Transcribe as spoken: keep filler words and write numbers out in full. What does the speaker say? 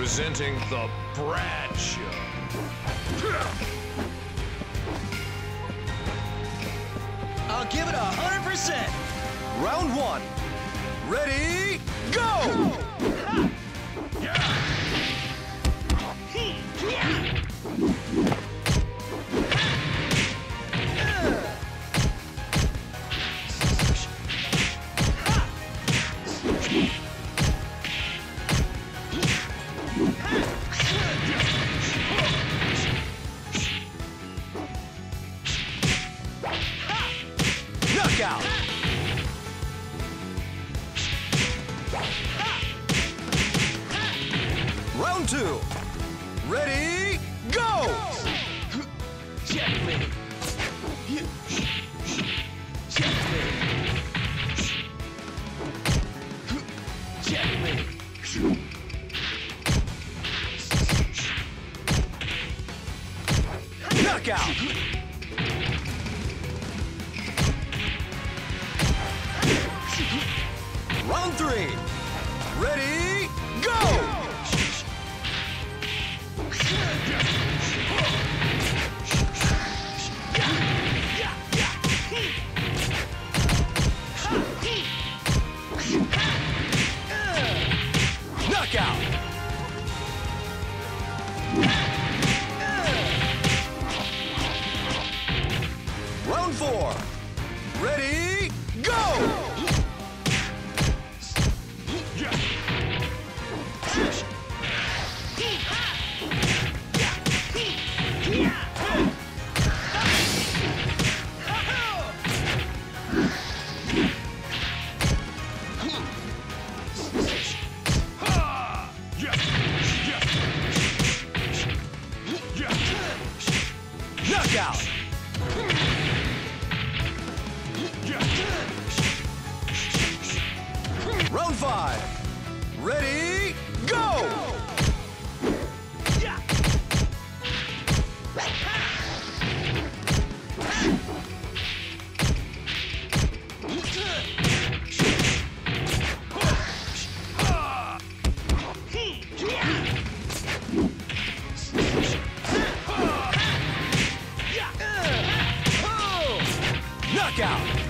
Presenting the Brad Show. I'll give it a hundred percent. Round one. Ready, go! Knockout! Round two. Ready, go! Checkmate. Checkmate. Checkmate. Knockout! Round three. Ready, go! Knockout! Round four. Ready, go! Knockout! Round five. Ready, go! Knockout!